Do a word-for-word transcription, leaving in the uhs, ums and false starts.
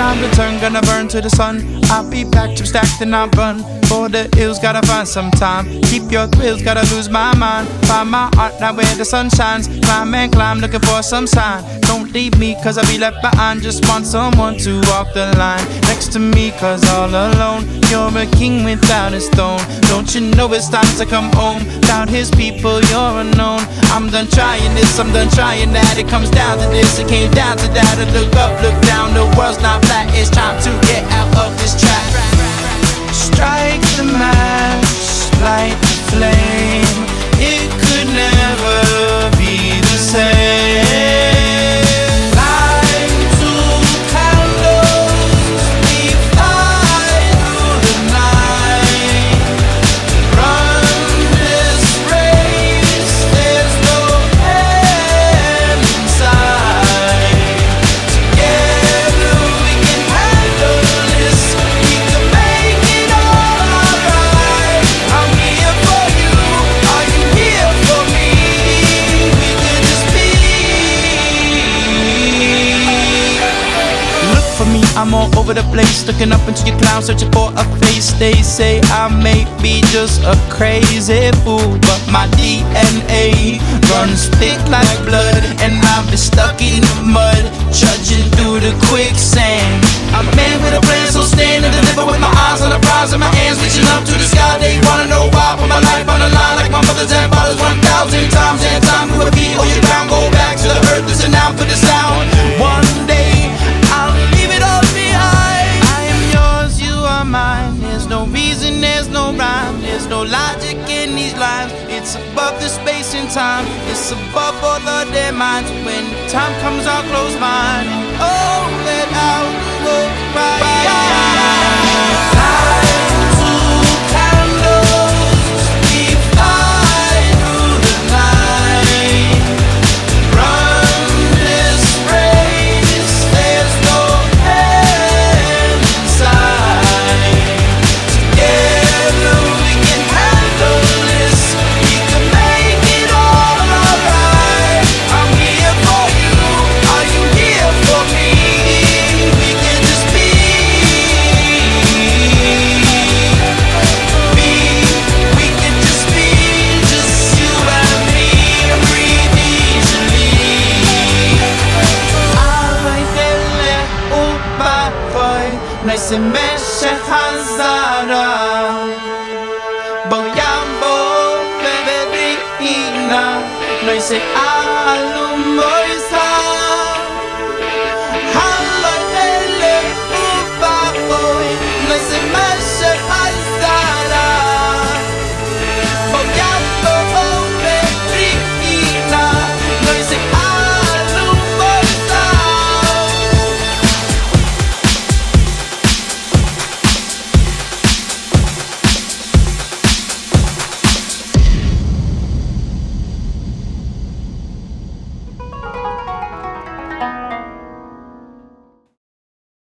I return, gonna burn to the sun. I'll be back to stacked and I'll run for the hills, gotta find some time. Keep your thrills, gotta lose my mind. Find my art now where the sun shines. Climb and climb, looking for some sign. Don't leave me cause I'll be left behind. Just want someone to walk the line next to me cause all alone. You're a king without his throne. Don't you know it's time to come home? Without his people you're unknown. I'm done trying this, I'm done trying that. It comes down to this, it came down to that. I look up, look down, the world's not flat. It's time to get out of this trap. Strike the match, light the flame. It could never be the same. Light two candles, we fly through the night. Run this race, there's no end in sight. Together we can handle this. We can make it all alright. I'm here for you, are you here for me? We could just be. Look for me, I'm all over the place, looking up into your clouds, searching for a face. They say I may be just a crazy fool, but my D N A runs thick like blood, and I've been stuck in the mud, trudging through the quicksand. I'm a man with a plan, so stand and deliver with my eyes on the prize and my hands reaching up to the sky. They wanna know why I put my life on the line like my mother's and father's one thousand times and time to repeat. Oh, you ground, go back to the earth, listen now for the sound. One day I'll leave it all behind. I am yours, you are mine. There's no reason, there's no rhyme, there's no logic in these lines. It's above the space and time, it's above all of their minds. When time comes, I'll close mine and oh, let out the world right. Light two candles, we fly through the night. Run this race, there's no end in sight. Together we can handle this. We can make it all alright. I'm here for you, are you here for me? We can just be. Be, we can just be, just you and me. Breathe easily. Alright then, let oh bye boy. Nice and mesh hands